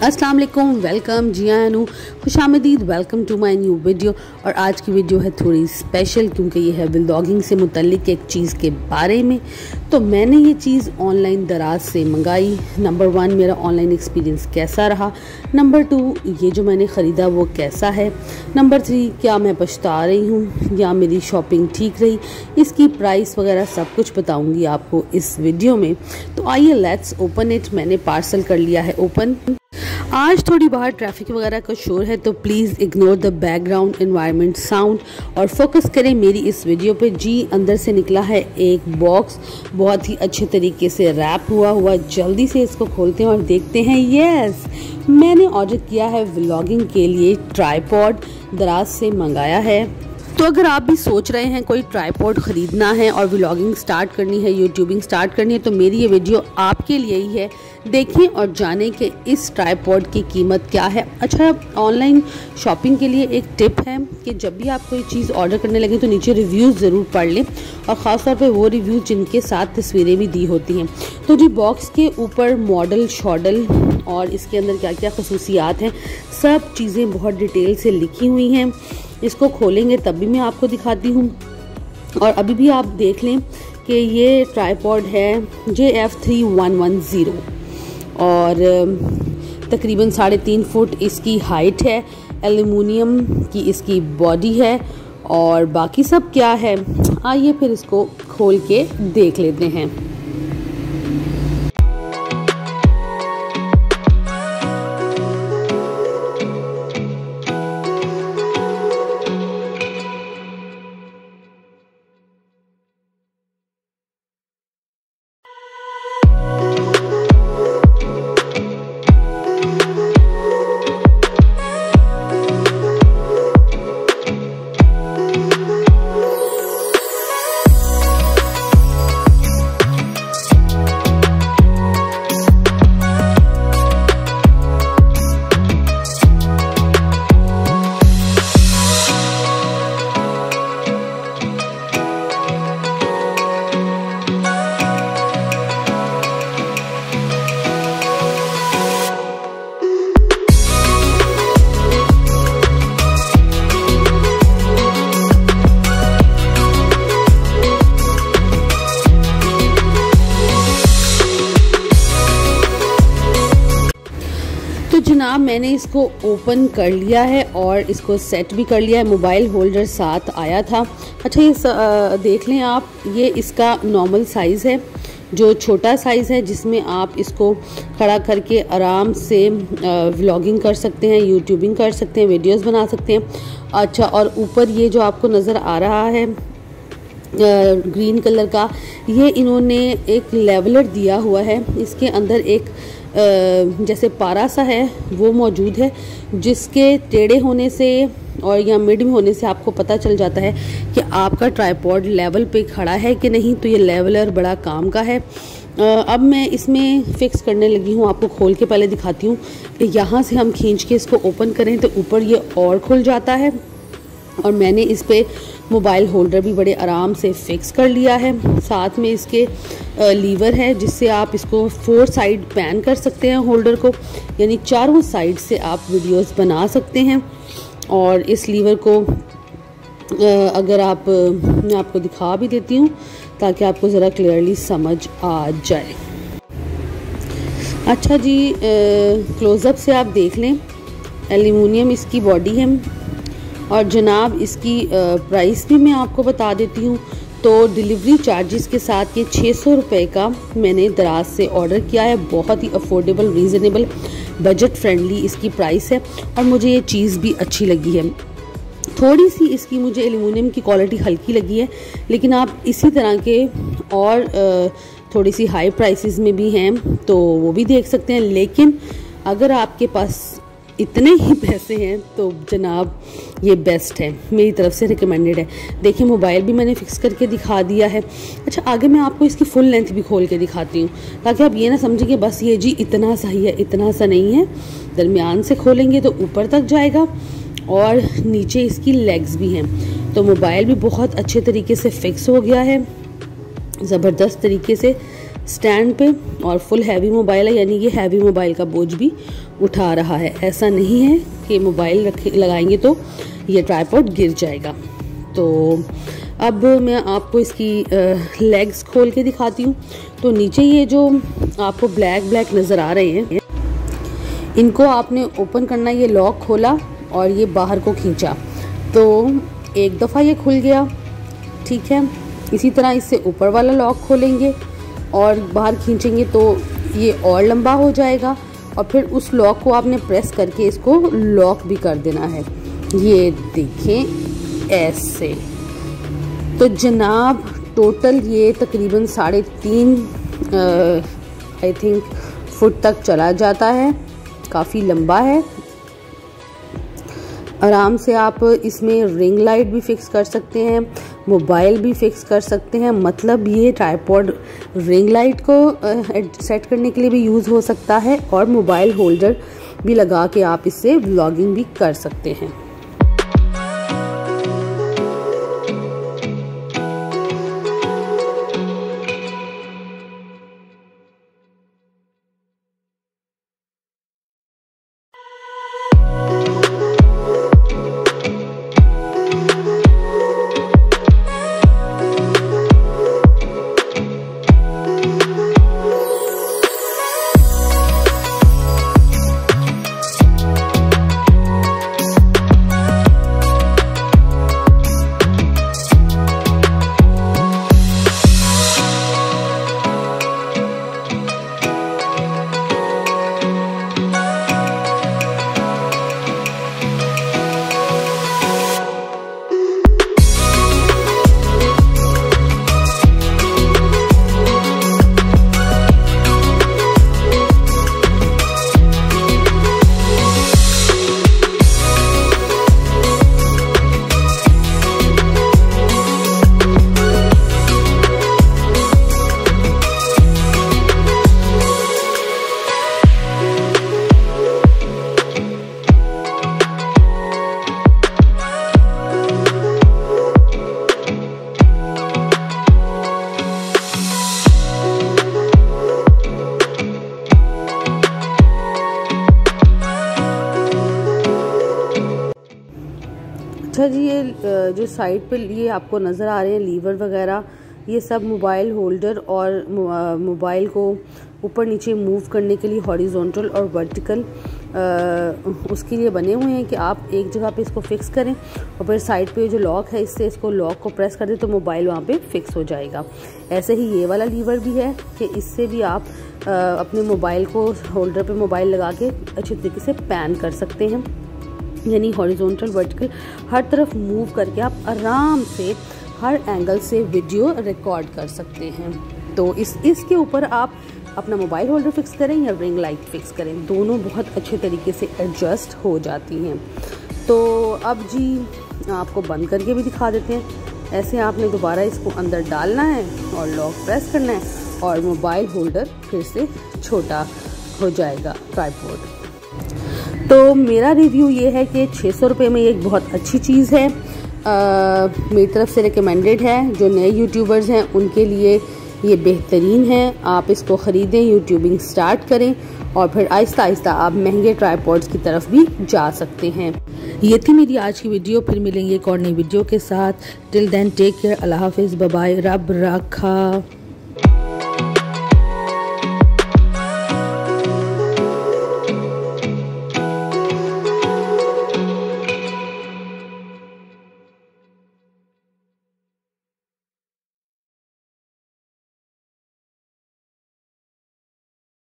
अस्सलाम वालेकुम, वेलकम जी आनू, खुशामदीद, welcome to my new video. और आज की वीडियो है थोड़ी स्पेशल क्योंकि ये है व्लॉगिंग से मुतल्लिक एक चीज़ के बारे में। तो मैंने ये चीज़ ऑनलाइन दराज से मंगाई। नंबर 1 मेरा ऑनलाइन एक्सपीरियंस कैसा रहा, नंबर 2 ये जो मैंने ख़रीदा वो कैसा है, नंबर 3 क्या मैं पछता रही हूँ या मेरी शॉपिंग ठीक रही, इसकी प्राइस वगैरह सब कुछ बताऊँगी आपको इस वीडियो में। तो आइए लेट्स ओपन इट। मैंने पार्सल कर लिया है ओपन। आज थोड़ी बाहर ट्रैफिक वगैरह का शोर है तो please ignore the background environment sound और फोकस करें मेरी इस वीडियो पे। जी अंदर से निकला है एक बॉक्स, बहुत ही अच्छे तरीके से रैप हुआ। जल्दी से इसको खोलते हैं और देखते हैं। यस, मैंने ऑर्डर किया है व्लॉगिंग के लिए ट्राइपॉड, दराज से मंगाया है। तो अगर आप भी सोच रहे हैं कोई ट्राइपॉड ख़रीदना है और व्लॉगिंग स्टार्ट करनी है, यूट्यूबिंग स्टार्ट करनी है, तो मेरी ये वीडियो आपके लिए ही है। देखें और जानें कि इस ट्राइपॉड की कीमत क्या है। अच्छा, ऑनलाइन शॉपिंग के लिए एक टिप है कि जब भी आप कोई चीज़ ऑर्डर करने लगे तो नीचे रिव्यूज़ ज़रूर पढ़ लें, और ख़ास तौर पे वो रिव्यूज़ जिनके साथ तस्वीरें भी दी होती हैं। तो जी बॉक्स के ऊपर मॉडल शॉडल और इसके अंदर क्या क्या खसूसियात हैं, सब चीज़ें बहुत डिटेल से लिखी हुई हैं। इसको खोलेंगे तब भी मैं आपको दिखाती हूँ। और अभी भी आप देख लें कि ये ट्राइपॉड है JF3110 और तकरीबन 3.5 फुट इसकी हाइट है। एल्युमिनियम की इसकी बॉडी है और बाकी सब क्या है, आइए फिर इसको खोल के देख लेते हैं। जनाब मैंने इसको ओपन कर लिया है और इसको सेट भी कर लिया है। मोबाइल होल्डर साथ आया था। अच्छा, ये देख लें आप, ये इसका नॉर्मल साइज़ है, जो छोटा साइज़ है जिसमें आप इसको खड़ा करके आराम से व्लॉगिंग कर सकते हैं, यूट्यूबिंग कर सकते हैं, वीडियोस बना सकते हैं। अच्छा, और ऊपर ये जो आपको नज़र आ रहा है ग्रीन कलर का, ये इन्होंने एक लेवलर दिया हुआ है। इसके अंदर एक जैसे पारा सा है वो मौजूद है, जिसके टेढ़े होने से और या मिड में होने से आपको पता चल जाता है कि आपका ट्राइपॉड लेवल पे खड़ा है कि नहीं। तो ये लेवलर बड़ा काम का है। अब मैं इसमें फ़िक्स करने लगी हूँ। आपको खोल के पहले दिखाती हूँ कि यहाँ से हम खींच के इसको ओपन करें तो ऊपर ये और खुल जाता है। और मैंने इस पे मोबाइल होल्डर भी बड़े आराम से फिक्स कर लिया है। साथ में इसके लीवर है जिससे आप इसको 4 साइड पैन कर सकते हैं होल्डर को, यानी चारों साइड से आप वीडियोस बना सकते हैं। और इस लीवर को अगर आप मैं आपको दिखा भी देती हूँ ताकि आपको ज़रा क्लियरली समझ आ जाए। अच्छा जी, क्लोज़अप से आप देख लें, एल्युमिनियम इसकी बॉडी है। और जनाब इसकी प्राइस भी मैं आपको बता देती हूँ। तो डिलीवरी चार्जेस के साथ ये 600 रुपये का मैंने दराज से ऑर्डर किया है। बहुत ही अफोर्डेबल, रीज़नेबल, बजट फ्रेंडली इसकी प्राइस है और मुझे ये चीज़ भी अच्छी लगी है। थोड़ी सी इसकी मुझे एल्युमिनियम की क्वालिटी हल्की लगी है, लेकिन आप इसी तरह के और थोड़ी सी हाई प्राइसेस में भी हैं तो वो भी देख सकते हैं। लेकिन अगर आपके पास इतने ही पैसे हैं तो जनाब ये बेस्ट है, मेरी तरफ से रिकमेंडेड है। देखिए मोबाइल भी मैंने फिक्स करके दिखा दिया है। अच्छा, आगे मैं आपको इसकी फुल लेंथ भी खोल के दिखाती हूँ ताकि आप ये ना समझें कि बस ये जी इतना सही है, इतना सा नहीं है। दरमियान से खोलेंगे तो ऊपर तक जाएगा और नीचे इसकी लेग्स भी हैं। तो मोबाइल भी बहुत अच्छे तरीके से फिक्स हो गया है, ज़बरदस्त तरीके से। स्टैंड पे और फुल हैवी मोबाइल है, यानी ये हैवी मोबाइल का बोझ भी उठा रहा है। ऐसा नहीं है कि मोबाइल लगाएंगे तो ये ट्राइपॉड गिर जाएगा। तो अब मैं आपको इसकी लेग्स खोल के दिखाती हूँ। तो नीचे ये जो आपको ब्लैक ब्लैक नज़र आ रहे हैं, इनको आपने ओपन करना, ये लॉक खोला और ये बाहर को खींचा तो एक दफ़ा ये खुल गया, ठीक है। इसी तरह इससे ऊपर वाला लॉक खोलेंगे और बाहर खींचेंगे तो ये और लंबा हो जाएगा, और फिर उस लॉक को आपने प्रेस करके इसको लॉक भी कर देना है। ये देखें ऐसे। तो जनाब टोटल ये तकरीबन 3.5 आई थिंक फुट तक चला जाता है, काफ़ी लंबा है। आराम से आप इसमें रिंग लाइट भी फिक्स कर सकते हैं, मोबाइल भी फिक्स कर सकते हैं। मतलब ये ट्राइपॉड रिंग लाइट को सेट करने के लिए भी यूज़ हो सकता है और मोबाइल होल्डर भी लगा के आप इससे व्लॉगिंग भी कर सकते हैं। अच्छा जी, ये जो साइड पे ये आपको नज़र आ रहे हैं लीवर वगैरह, ये सब मोबाइल होल्डर और मोबाइल को ऊपर नीचे मूव करने के लिए हॉरिजॉन्टल और वर्टिकल उसके लिए बने हुए हैं कि आप एक जगह पे इसको फिक्स करें और फिर साइड पे जो लॉक है इससे इसको लॉक को प्रेस कर दें तो मोबाइल वहाँ पे फिक्स हो जाएगा। ऐसे ही ये वाला लीवर भी है कि इससे भी आप अपने मोबाइल को होल्डर पे मोबाइल लगा के अच्छे तरीके से पैन कर सकते हैं, यानी हॉरिजॉन्टल वर्टिकल हर तरफ मूव करके आप आराम से हर एंगल से वीडियो रिकॉर्ड कर सकते हैं। तो इसके ऊपर आप अपना मोबाइल होल्डर फिक्स करें या रिंग लाइट फिक्स करें, दोनों बहुत अच्छे तरीके से एडजस्ट हो जाती हैं। तो अब जी आपको बंद करके भी दिखा देते हैं। ऐसे आपने दोबारा इसको अंदर डालना है और लॉक प्रेस करना है और मोबाइल होल्डर फिर से छोटा हो जाएगा ट्राइपॉड। तो मेरा रिव्यू ये है कि 600 रुपये में ये एक बहुत अच्छी चीज़ है, मेरी तरफ से रिकमेंडेड है। जो नए यूट्यूबर्स हैं उनके लिए ये बेहतरीन है, आप इसको ख़रीदें, यूट्यूबिंग स्टार्ट करें और फिर आहिस्ता आहिस्ता आप महंगे ट्राइपॉड्स की तरफ भी जा सकते हैं। ये थी मेरी आज की वीडियो, फिर मिलेंगे एक और नई वीडियो के साथ। टिल देन टेक केयर, अल्लाह हाफिज़, बाय बाय, रब रखा।